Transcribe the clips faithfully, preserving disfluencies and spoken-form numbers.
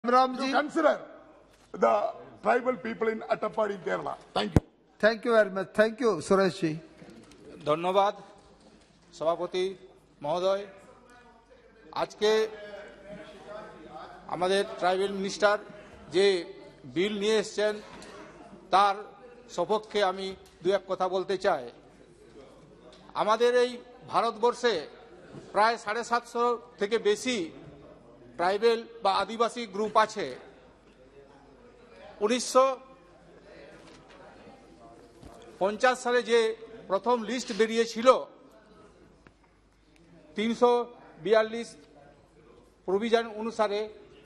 Ramji, to consider the tribal people in Attapadi, Kerala. Thank you. thank you very much. Thank you, Suresh ji. ধন্যবাদ সভাপতি মহোদয়। আজকে আমাদের tribal minister যে বিল নিয়ে এসেছেন তার সপক্ষে আমি দু এক কথা বলতে চাই। আমাদের এই ভারতবর্ষে প্রায় সাড়ে সাতশো থেকে বেশি ট্রাইবেল বা আদিবাসী গ্রুপ আছে। উনিশশো পঞ্চাশ সালে যে প্রথম লিস্ট বেরিয়েছিল তিনশো বিয়াল্লিশ প্রভিশন অনুসারে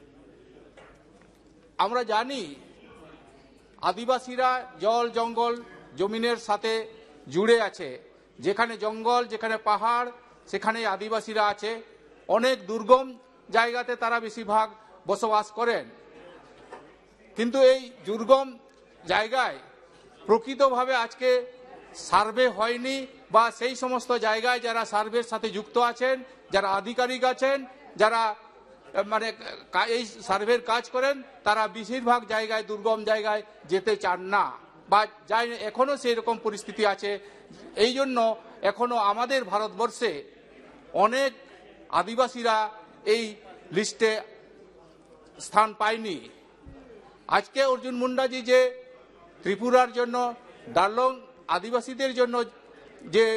আমরা জানি আদিবাসীরা জল জঙ্গল জমিনের সাথে জুড়ে আছে। যেখানে জঙ্গল যেখানে পাহাড় সেখানে আদিবাসীরা আছে। অনেক দুর্গম জায়গাতে তারা বেশিরভাগ বসবাস করেন। কিন্তু এই দুর্গম জায়গায় প্রকৃতভাবে আজকে সার্ভে হয়নি বা সেই সমস্ত জায়গায় যারা সার্ভের সাথে যুক্ত আছেন, যারা আধিকারিক আছেন, যারা মানে এই সার্ভের কাজ করেন তারা বেশিরভাগ জায়গায় দুর্গম জায়গায় যেতে চান না বা যায় এখনো সেই রকম পরিস্থিতি আছে। এই জন্য এখনো আমাদের ভারতবর্ষে অনেক আদিবাসীরা এই লিস্টে স্থান পায়নি। আজকে অর্জুন মুন্ডাজি যে ত্রিপুরার জন্য ডারলং আদিবাসীদের জন্য যে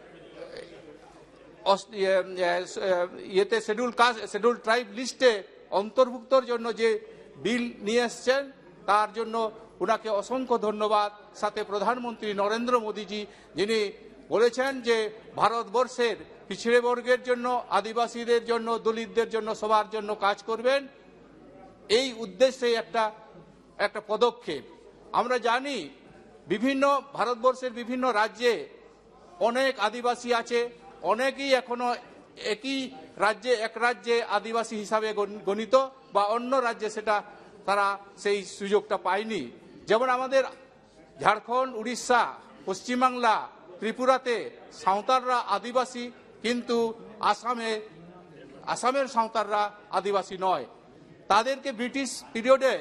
ইয়েতে শিডিউল কাস্ট শিডিউল ট্রাইব লিস্টে অন্তর্ভুক্তর জন্য যে বিল নিয়ে এসছেন তার জন্য ওনাকে অসংখ্য ধন্যবাদ। সাথে প্রধানমন্ত্রী নরেন্দ্র মোদীজি যিনি বলেছেন যে ভারতবর্ষের পিছিড়ে বর্গের জন্য, আদিবাসীদের জন্য, দলিতদের জন্য, সবার জন্য কাজ করবেন, এই উদ্দেশ্যে একটা একটা পদক্ষেপ। আমরা জানি বিভিন্ন ভারতবর্ষের বিভিন্ন রাজ্যে অনেক আদিবাসী আছে, অনেকেই এখনো একই রাজ্যে এক রাজ্যে আদিবাসী হিসাবে গণিত বা অন্য রাজ্যে সেটা তারা সেই সুযোগটা পায়নি। যেমন আমাদের ঝাড়খণ্ড, উড়িষ্যা, পশ্চিমবাংলা, ত্রিপুরাতে সাঁওতালরা আদিবাসী, কিন্তু আসামে আসামের সাঁওতালরা আদিবাসী নয়। তাদেরকে ব্রিটিশ পিরিয়ডে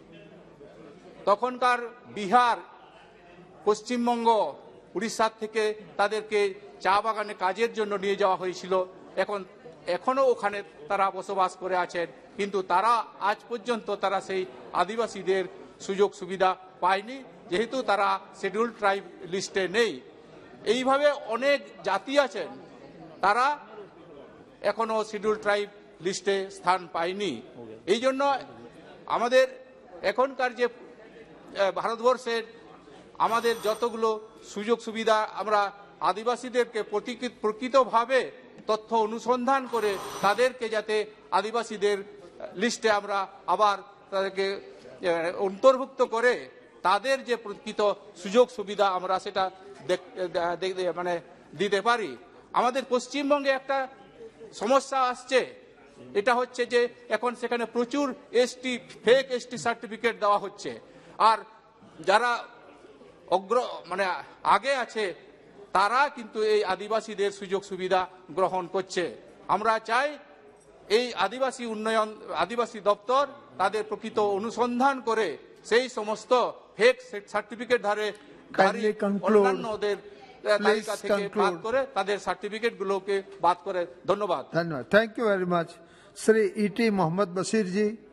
তখনকার বিহার, পশ্চিমবঙ্গ, উড়িষ্যার থেকে তাদেরকে চা বাগানে কাজের জন্য নিয়ে যাওয়া হয়েছিল। এখন এখনো ওখানে তারা বসবাস করে আছেন, কিন্তু তারা আজ পর্যন্ত তারা সেই আদিবাসীদের সুযোগ সুবিধা পায়নি, যেহেতু তারা শিডিউল ট্রাইব লিস্টে নেই। এইভাবে অনেক জাতি আছেন তারা এখনো শিডিউল ট্রাইব লিস্টে স্থান পায়নি। এই জন্য আমাদের এখনকার যে ভারতবর্ষের আমাদের যতগুলো সুযোগ সুবিধা আমরা আদিবাসীদেরকে প্রকৃতভাবে তথ্য অনুসন্ধান করে তাদেরকে যাতে আদিবাসীদের লিস্টে আমরা আবার তাদেরকে অন্তর্ভুক্ত করে তাদের যে প্রকৃত সুযোগ সুবিধা আমরা সেটা মানে দিতে পারি। আমাদের পশ্চিমবঙ্গে একটা সমস্যা আসছে, এটা হচ্ছে যে এখন সেখানে প্রচুর এসটি ফেক এসটি সার্টিফিকেট দেওয়া হচ্ছে, আর যারা অগ্র মানে আগে আছে তারা কিন্তু এই আদিবাসীদের সুযোগ সুবিধা গ্রহণ করছে। আমরা চাই এই আদিবাসী উন্নয়ন আদিবাসী দপ্তর তাদের প্রকৃত অনুসন্ধান করে সেই সমস্ত ফেক সার্টিফিকেট ধারে অন্যান্যদের তালিকা থেকে বাদ করে তাদের সার্টিফিকেট গুলোকে বাদ করে। ধন্যবাদ। ধন্যবাদ। Thank you very much. Shri ET Mohammad Basheer G.